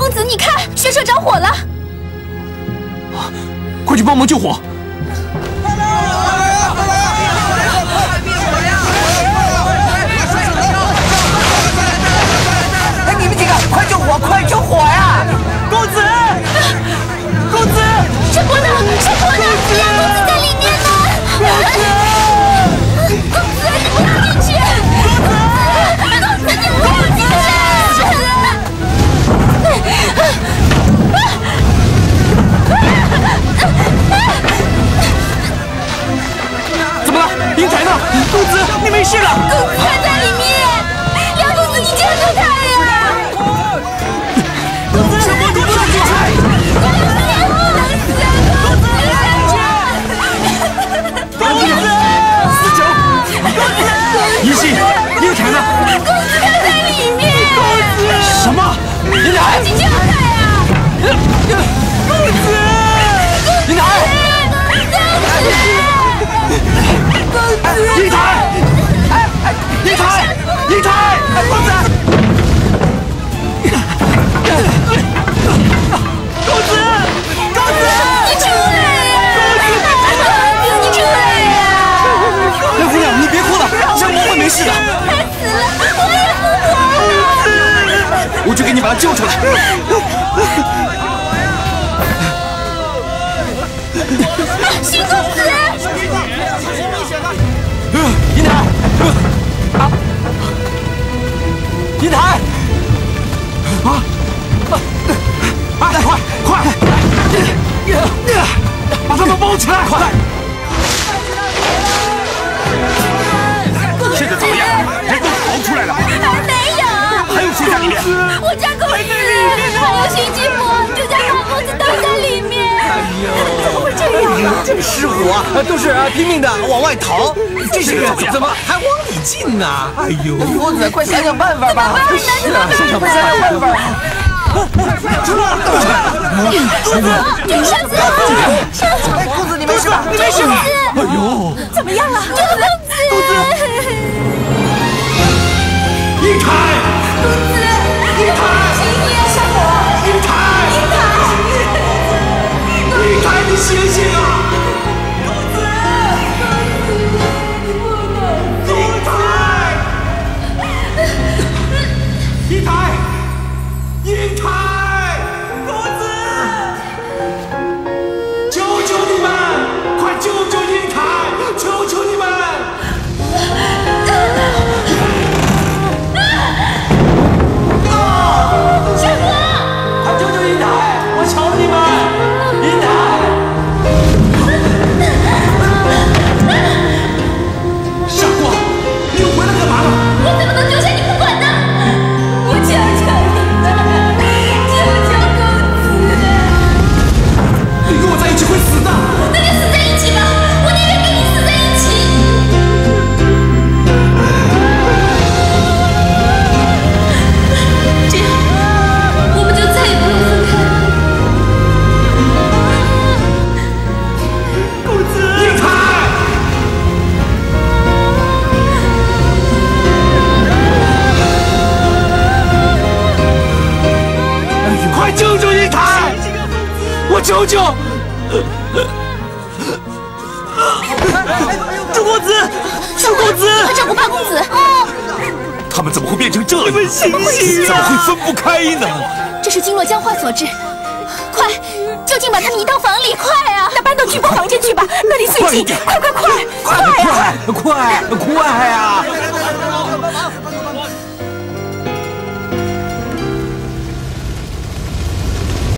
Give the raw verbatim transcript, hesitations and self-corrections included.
公子，你看，学社着火了！ 啊，快去帮忙救火！ 快救火！快救火呀！公子，公子， 沈伯呢？沈伯呢？梁公子在里面呢！公子，你不要进去！公子，公子，你不要进去！ 怎么了？英台呢？公子，你没事了？ 公子他在里面！梁公子，你救救他呀！ 什么都不能进去！公子， 四九，一信，英台呢？ 公子他在里面。 什么？英台， 快去救他呀！ 公子， 英台，英台，哎哎，英台，英台，公子。 公子，公子， 你出来呀！你出来呀！ 梁姑娘，你别哭了，江魔会没事的。 他死了，我也不活了。 我去给你把他救出来。 徐公子， 银台，啊，银台，啊！ 啊！快快，把他们包起来！快！现在怎么样？人都逃出来了？ 还没有。 还有谁在里面？ 我家公子，还有徐继伯，就家大公子都在里面。哎呦，怎么会这样呢？ 这失火都是拼命的往外逃，这些人怎么还往里进呢？哎呦，公子，快想想办法吧！ 是啊， 想想办法。 公子，对上子， 哎，公子，你没事吧？ 你没事吧？ 哎呦， 怎么样了？公子，公子， 英台， 公子，英台，秦爷，小火， 英台， 英台， 英台，你醒醒啊！ 公子， 英台，英台。 英台， 公子， 救救你们！快救救英台！求求你们！ 小哥， 快救救英台！我求你们！英台，傻瓜，你又回来干嘛了？ 我怎么能丢下你不管呢？我求求你！ 你跟我在一起会死的， 那就死在一起吧！我宁愿跟你死在一起。这样，我们就再也不用分开了。 公子， 英台，快救救英台！我求求！ 朱公子，朱公子， 快照顾八公子！ 他们怎么会变成这样？ 你们醒醒怎么会啊！ 分不开呢？ 这是经络僵化所致。快，就近把他们移到房里！快啊！那搬到聚宝房间去吧，那里最近。快快快，快呀！ 快快快啊！